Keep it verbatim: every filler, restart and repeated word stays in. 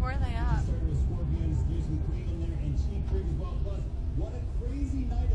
Where are they at? Started with scorpions, using cream in there, and cheap cream as well. Plus, what a crazy night